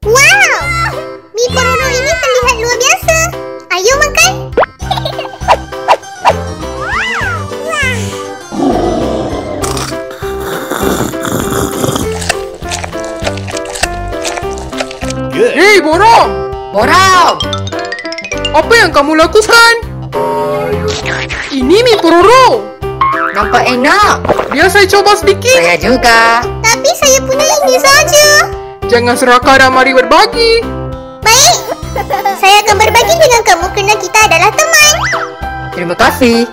Wow! Mi pororo ini terlihat luar biasa. Ayo makan. Hei, Boram! Boram! Apa yang kamu lakukan? Ini mie pororo. Nampak enak. Biar saya coba sedikit. Saya juga. Tapi saya punya ini saja. Jangan serakah dan mari berbagi. Baik. Saya akan berbagi dengan kamu kerana kita adalah teman. Terima kasih.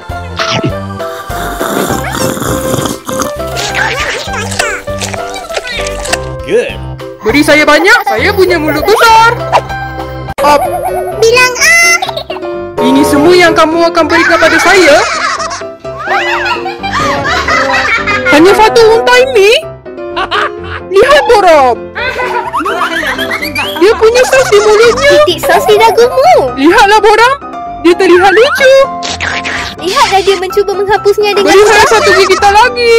Good. Beri saya banyak, saya punya mulut besar. Up. Bilang A. Ini semua yang kamu akan berikan pada saya? Hanya satu unta ini? Lihat, Boram. Dia punya sos di mulutnya. Titik sos di dagumu. Lihatlah, Boram. Dia terlihat lucu. Lihatlah dia mencuba menghapusnya dengan Beri saya satu gigitan lagi.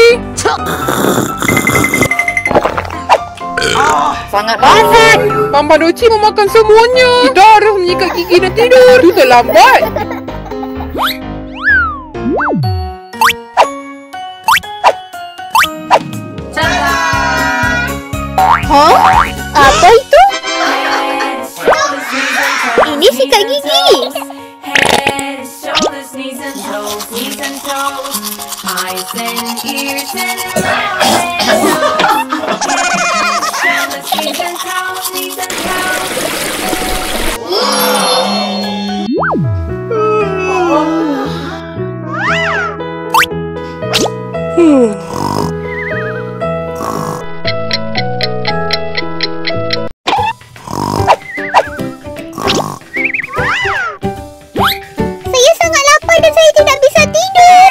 Sangat panas. Pampadoci memakan semuanya. Kita harus menyikat gigi dan tidur. Itu terlambat. Hah? Apa itu? Ini sikat gigi. Head, shoulders, knees and toes, knees and toes, eyes and ears and mouth. Head, shoulders, knees and toes, knees and toes. Saya sangat lapar dan saya tidak bisa tidur.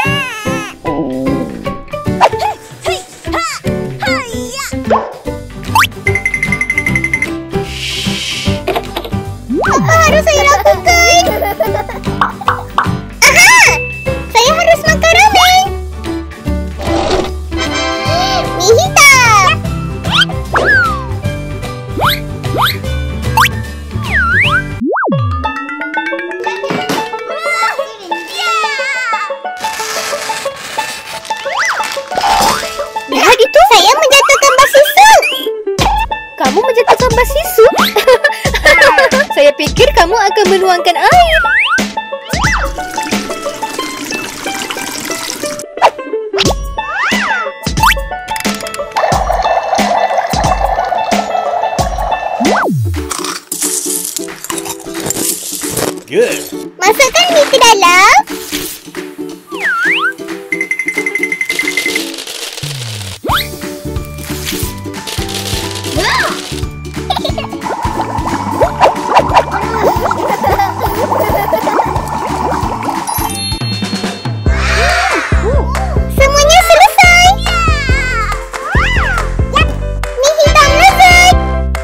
Apa harus saya lakukan? Aha! Saya harus makan ramen. Mie hitam. Lihat itu, saya menjatuhkan basi sup. Kamu menjatuhkan basi sup? Saya pikir kamu akan menuangkan air. Good. Masukkan mie ke dalam. Semuanya selesai. Mie hitam lezat.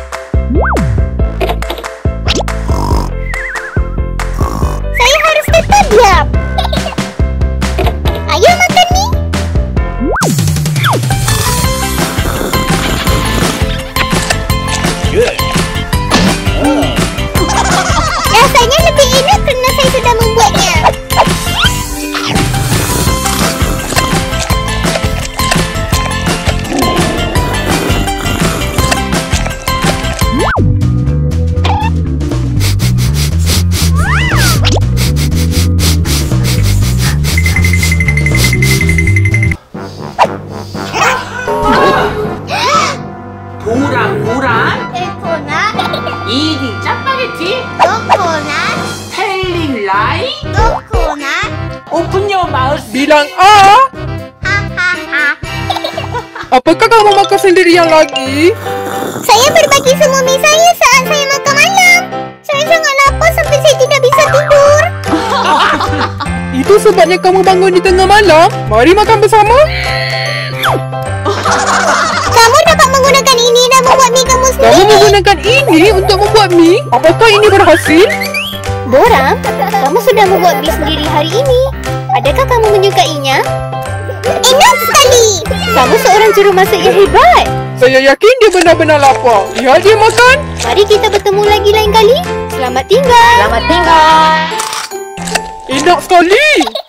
Saya harus tetap diam. Ayo makan mie. Good. Rasanya lebih enak kerana saya sudah membuatnya. 보란 Coconut, 이딩 짜파게티 coconut, 텔링 라이 coconut. 오픈 요 마우스 Bilang A. Hahaha. Apakah kamu makan sendirian lagi? Saya berbagi semua mie saya saat saya makan malam. Saya sangat lapar sampai saya tidak bisa tidur. Itu sebabnya kamu bangun di tengah malam. Mari makan bersama. Kamu dapat menggunakan ini dan membuat mie kamu Kamu sendiri. menggunakan ini untuk membuat mie? Apakah ini berhasil? Boram, kamu sudah membuat mie sendiri hari ini. Adakah kamu menyukainya? Enak sekali. Kamu seorang juru masak yang hebat. Saya yakin dia benar-benar lapar. Lihat dia makan. Mari kita bertemu lagi lain kali. Selamat tinggal. Selamat tinggal. Enak sekali.